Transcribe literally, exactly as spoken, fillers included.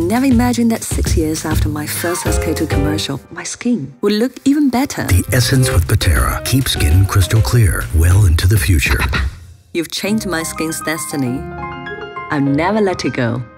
never imagined that six years after my first S K two commercial, my skin would look even better. The essence with Patera keeps skin crystal clear well into the future. You've changed my skin's destiny. I'll never let it go.